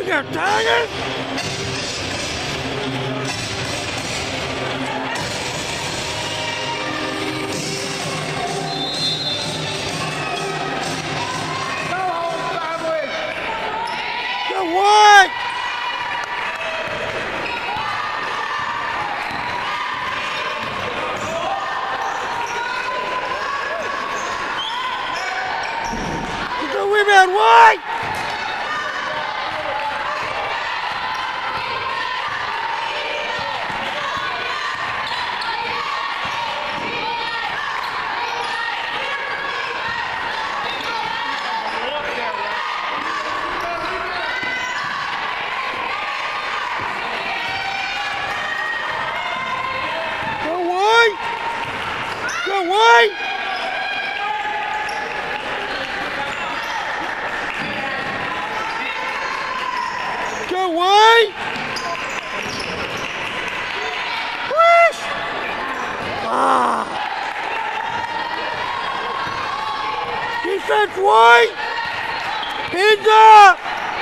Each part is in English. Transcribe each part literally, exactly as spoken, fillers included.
We got Tigers. Go home, family. Go White. Go rebound White. Go White! Go White! Push! Ah! Defense White! Hands up!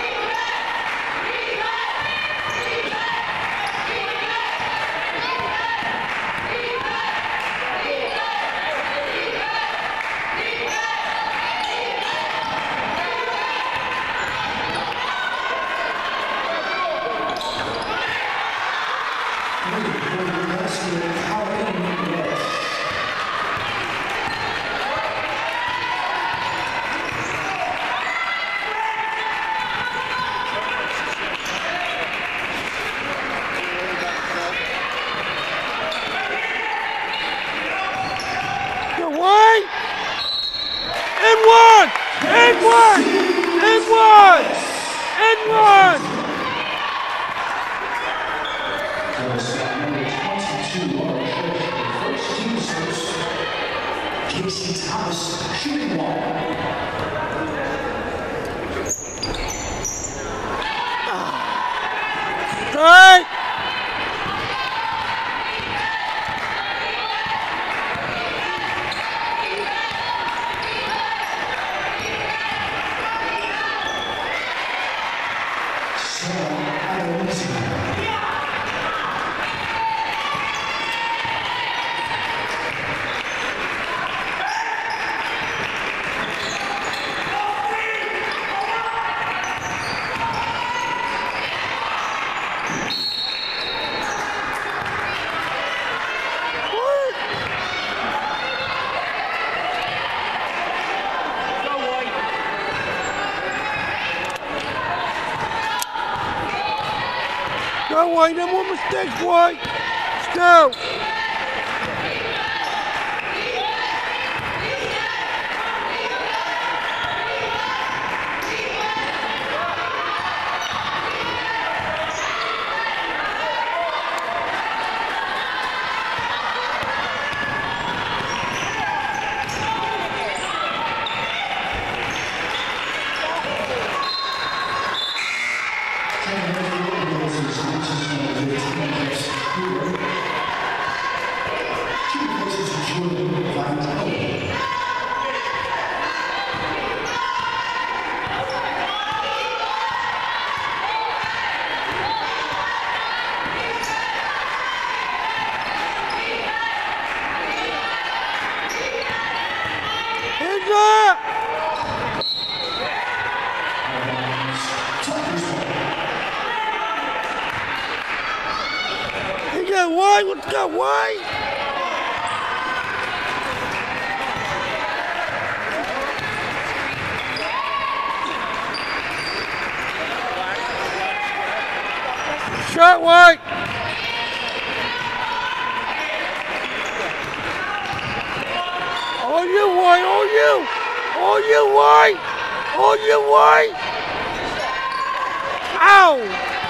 One, and one, and one, and one, and one. Casey Thomas shooting one. Right. Go White, no more mistakes, White. Let's go. Hands up! You got White, let's go White! Shot White! All you White, all you! All you White! All you White! Ow!